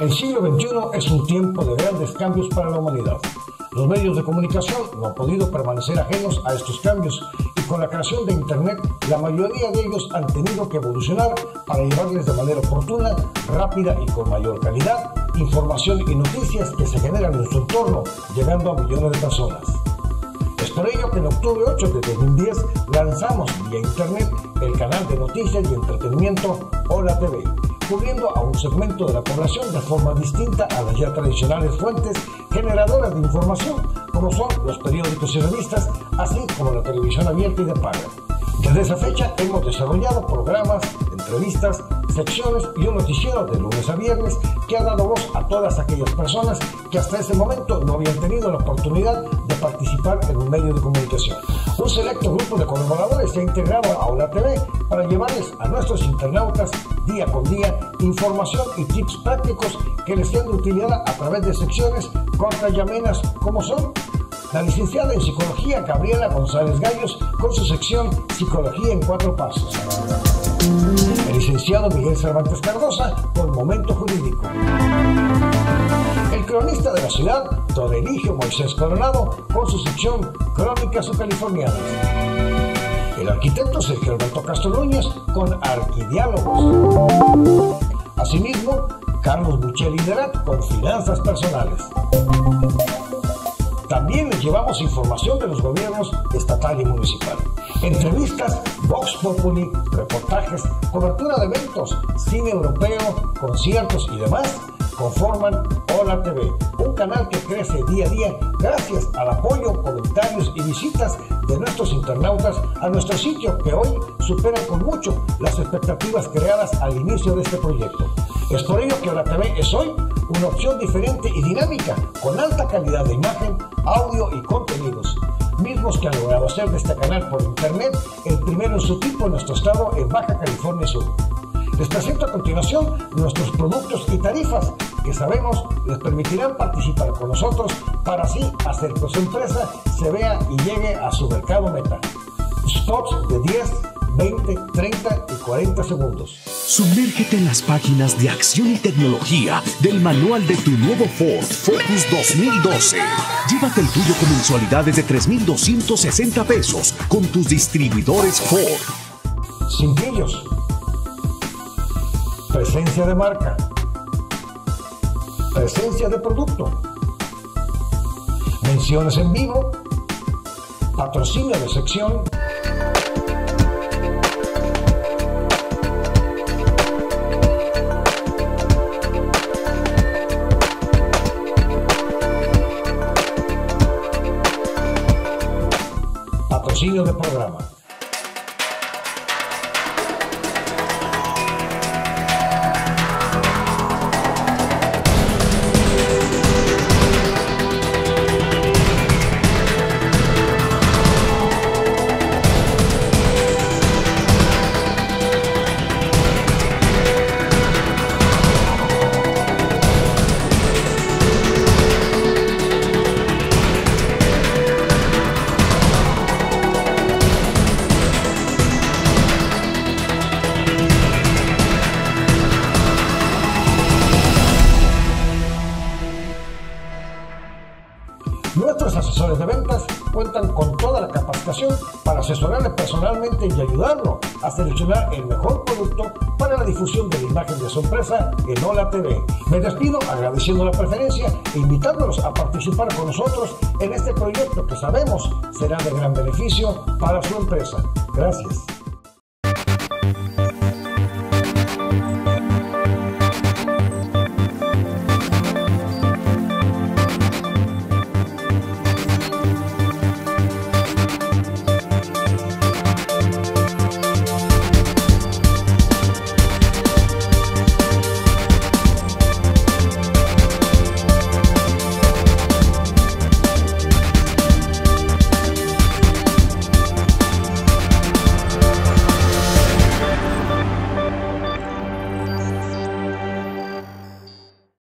El siglo XXI es un tiempo de grandes cambios para la humanidad. Los medios de comunicación no han podido permanecer ajenos a estos cambios y con la creación de Internet, la mayoría de ellos han tenido que evolucionar para llevarles de manera oportuna, rápida y con mayor calidad información y noticias que se generan en su entorno, llegando a millones de personas. Es por ello que en octubre 8 de 2010 lanzamos vía Internet el canal de noticias y entretenimiento Hola TV, cubriendo a un segmento de la población de forma distinta a las ya tradicionales fuentes generadoras de información, como son los periódicos y revistas, así como la televisión abierta y de paga. Desde esa fecha hemos desarrollado programas, entrevistas, secciones y un noticiero de lunes a viernes que ha dado voz a todas aquellas personas que hasta ese momento no habían tenido la oportunidad de participar en un medio de comunicación. Un selecto grupo de colaboradores se ha integrado a Hola TV para llevarles a nuestros internautas día con día información y tips prácticos que les sean de utilidad a través de secciones cortas y amenas como son la licenciada en Psicología Gabriela González Gallos con su sección Psicología en 4 pasos. El licenciado Miguel Cervantes Cardosa con Momento Jurídico. El cronista de la ciudad, don Eligio Moisés Coronado, con su sección Crónicas Californianas. El arquitecto Sergio Alberto Castro Núñez con Arquidiálogos. Asimismo, Carlos Buchelli Derat con Finanzas Personales. También les llevamos información de los gobiernos estatal y municipal. Entrevistas, Vox Populi, reportajes, cobertura de eventos, cine europeo, conciertos y demás conforman Hola TV, un canal que crece día a día gracias al apoyo, comentarios y visitas de nuestros internautas a nuestro sitio que hoy superan con mucho las expectativas creadas al inicio de este proyecto. Es por ello que Hola TV es hoy una opción diferente y dinámica, con alta calidad de imagen, audio y contenidos, mismos que han logrado hacer de este canal por internet el primero en su tipo en nuestro estado en Baja California Sur. Les presento a continuación nuestros productos y tarifas que sabemos les permitirán participar con nosotros para así hacer que su empresa se vea y llegue a su mercado meta. Spots de 10, 20, 30 y 40 segundos. Sumérgete en las páginas de acción y tecnología del manual de tu nuevo Ford Focus 2012. Llévate el tuyo con mensualidades de $3,260 pesos con tus distribuidores Ford. Sin pillos. Presencia de marca. Presencia de producto. Menciones en vivo. Patrocinio de sección. Patrocinio de programa. Nuestros asesores de ventas cuentan con toda la capacitación para asesorarle personalmente y ayudarlo a seleccionar el mejor producto para la difusión de la imagen de su empresa en Hola TV. Me despido agradeciendo la preferencia e invitándolos a participar con nosotros en este proyecto que sabemos será de gran beneficio para su empresa. Gracias.